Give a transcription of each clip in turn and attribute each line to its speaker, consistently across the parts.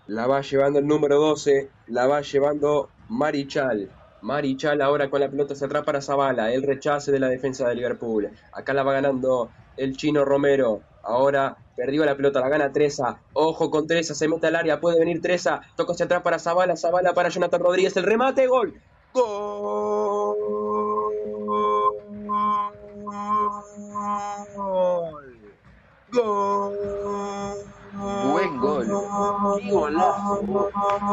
Speaker 1: La va llevando el número 12. La va llevando Marichal. Marichal ahora con la pelota hacia atrás para Zavala. El rechace de la defensa de Liverpool. Acá la va ganando el chino Romero. Ahora perdió la pelota, la gana Treza. Ojo con Treza, se mete al área, puede venir Treza. Toca hacia atrás para Zavala. Zavala para Jonathan Rodríguez. El remate, gol. Gol. Gol.
Speaker 2: Buen gol. ¡Qué golazo!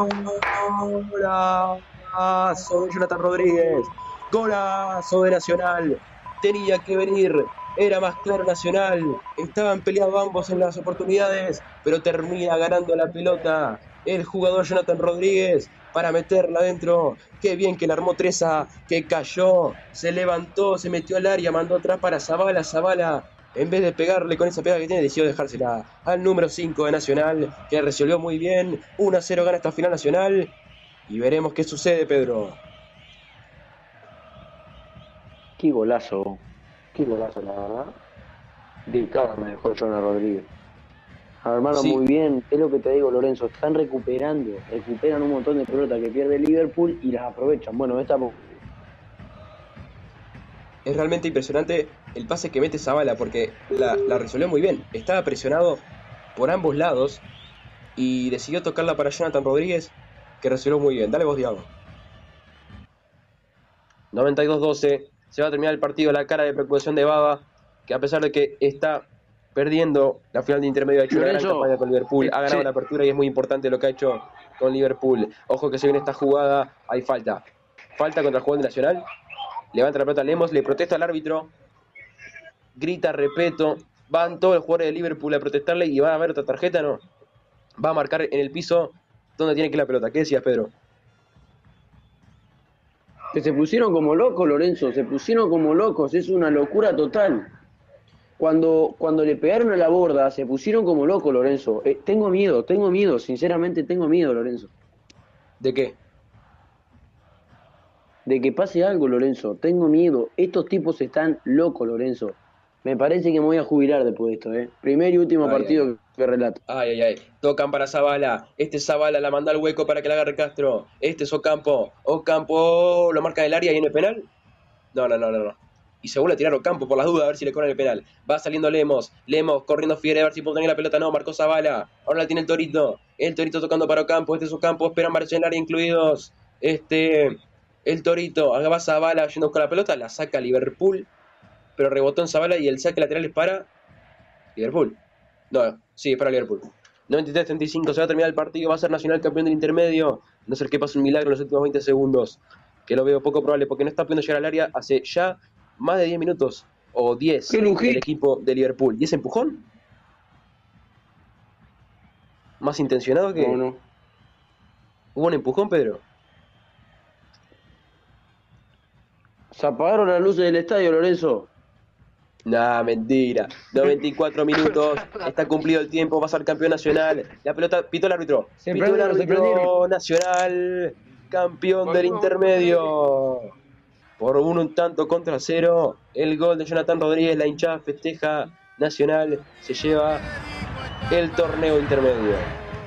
Speaker 1: Golazo de Jonathan Rodríguez. Golazo de Nacional. Tenía que venir. Era más claro Nacional. Estaban peleados ambos en las oportunidades, pero termina ganando la pelota el jugador Jonathan Rodríguez para meterla adentro. Qué bien que la armó Treza, que cayó, se levantó, se metió al área, mandó atrás para Zavala. Zavala, en vez de pegarle con esa pegada que tiene, decidió dejársela al número 5 de Nacional, que resolvió muy bien. 1-0 gana esta final Nacional. Y veremos qué sucede, Pedro.
Speaker 2: Qué golazo, la verdad. De cara me dejó Jonathan Rodríguez. Armaron
Speaker 1: Sí,
Speaker 2: muy bien, es lo que te digo, Lorenzo, están recuperan un montón de pelotas que pierde Liverpool y las aprovechan. Bueno,
Speaker 1: es realmente impresionante el pase que mete Zavala, porque la resolvió muy bien. Estaba presionado por ambos lados y decidió tocarla para Jonathan Rodríguez, que resolvió muy bien. Dale vos, Diego. 92-12. Se va a terminar el partido. La cara de preocupación de Baba, que a pesar de que está perdiendo la final de intermedio, ha hecho una gran campaña con Liverpool. Ha ganado la apertura y es muy importante lo que ha hecho con Liverpool. Ojo que se viene esta jugada. Hay falta. Falta contra el jugador de Nacional. Levanta la pelota Lemos, le protesta al árbitro. Grita, respeto. Van todos los jugadores de Liverpool a protestarle y va a haber otra tarjeta, ¿no? Va a marcar en el piso donde tiene que ir la pelota. ¿Qué decías, Pedro?
Speaker 2: Que se pusieron como locos, Lorenzo, se pusieron como locos, es una locura total. Cuando le pegaron a la borda, se pusieron como locos, Lorenzo. Tengo miedo, sinceramente tengo miedo, Lorenzo.
Speaker 1: ¿De qué?
Speaker 2: De que pase algo, Lorenzo, tengo miedo. Estos tipos están locos, Lorenzo. Me parece que me voy a jubilar después de esto, Primer y último partido que relato.
Speaker 1: Ay. Tocan para Zavala. Zavala la manda al hueco para que la agarre Castro. Es Ocampo. Ocampo lo marca en el área y en el penal. No. Y se vuelve a tirar Ocampo por las dudas a ver si le cobran el penal. Va saliendo Lemos. Lemos corriendo Fiere a ver si puede tener la pelota. No, marcó Zavala. Ahora la tiene el Torito. El Torito tocando para Ocampo. Es Ocampo. Esperan varios en el área incluidos. El Torito. Va Zavala yendo con la pelota. La saca Liverpool. Pero rebotó en Zavala y el saque lateral es para Liverpool. No, sí, es para Liverpool. 93-35, se va a terminar el partido, va a ser Nacional campeón del intermedio. No sé qué pasa un milagro en los últimos 20 segundos, que lo veo poco probable, porque no está pudiendo llegar al área hace ya más de 10 minutos, o 10, el equipo de Liverpool. ¿Y ese empujón? ¿Más intencionado que...?
Speaker 2: No.
Speaker 1: ¿Hubo un empujón, Pedro?
Speaker 2: Se apagaron las luces del estadio, Lorenzo.
Speaker 1: Nah, mentira. 94 minutos. Está cumplido el tiempo. Va a ser campeón nacional. La pelota pitó el árbitro. Pitó el árbitro Nacional. Campeón del intermedio. Por un tanto contra 0. El gol de Jonathan Rodríguez. La hinchada festeja. Nacional se lleva el torneo intermedio.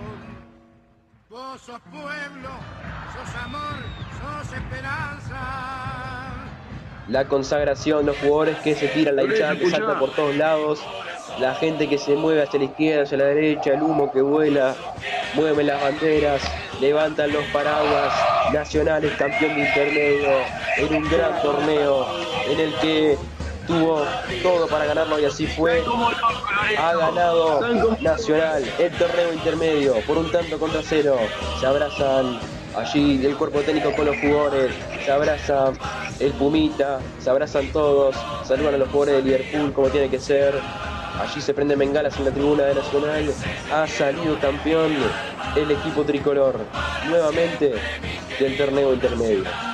Speaker 3: Vos sos pueblo, sos amor, sos esperanza.
Speaker 1: La consagración, los jugadores que se tiran, la hinchada que salta por todos lados, la gente que se mueve hacia la izquierda, hacia la derecha, el humo que vuela, mueven las banderas, levantan los paraguas. Nacional es campeón de intermedio en un gran torneo en el que tuvo todo para ganarlo y así fue. Ha ganado Nacional el torneo intermedio por un tanto contra 0. Se abrazan allí el cuerpo técnico con los jugadores, se abraza el Pumita, se abrazan todos, saludan a los jugadores de Liverpool como tiene que ser. Allí se prenden bengalas en la tribuna de Nacional. Ha salido campeón el equipo tricolor nuevamente del torneo intermedio.